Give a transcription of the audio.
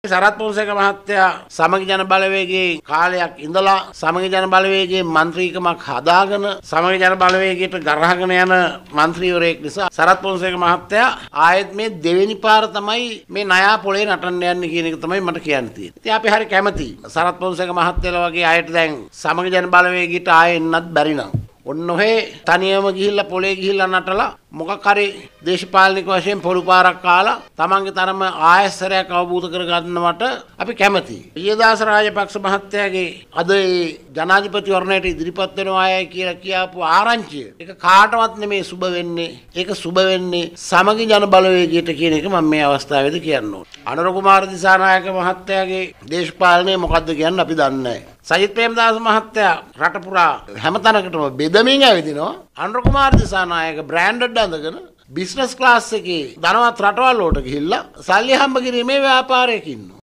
සරත් පොන්සේක මහත්තයා සමගි ජන බලවේගයේ කාලයක් ඉඳලා සමගි ජන බලවේගයේ മന്ത്രിකමක් හදාගෙන සමගි ජන බලවේගයට ගරහගෙන යන മന്ത്രിවරයෙක් නිසා සරත් පොන්සේක මහත්තයා ආයෙත් මේ දෙවෙනි පාර තමයි මේ නයා පොලේ නටන්න යන්නේ කියන එක තමයි මට කියන්න තියෙන්නේ. ඉතින් අපි හරි කැමතියි සරත් පොන්සේක මහත්තයලා වගේ අයට දැන් සමගි ජන බලවේගයට ආයෙ එන්නත් බැරි නම් ඔන්න ඔහේ තනියම ගිහිල්ලා පොලේ ගිහිල්ලා නටලා මොකක් හරි දේශපාලනික වශයෙන් පොළු පාරක් කාලා තමන්ගේ තරම ආයස්සරයක් අවබෝධ කරගන්නවට අපි කැමතියි. පියදාස රාජපක්ෂ මහත්තයාගේ අද ඒ ජනාධිපතිවරණයට ඉදිරිපත් වෙනවා අය කියලා කියපු ආරංචිය ඒක කාටවත් නෙමේ සුබ වෙන්නේ. ඒක සුබ වෙන්නේ සමගි ජන බලවේගයට කියන එක මම මේ අවස්ථාවේදී කියන්න ඕනේ. අනුර කුමාර දිසානායක මහත්තයාගේ දේශපාලනය මොකද්ද කියන්නේ අපි දන්නේ නැහැ. සජිත් ප්‍රේමදාස මහත්තයා රට පුරා හැමතැනකටම බෙදමින් ඇවිදිනවා. අනුර කුමාර දිසානායක බ්‍රෑන්ඩඩ් අඳගෙන බිස්නස් ක්ලාස් එකේ ධනවත් රටවල් වලට ගිහිල්ලා සල්ලි හම්බ කිරීමේ ව්‍යාපාරයක ඉන්නවා.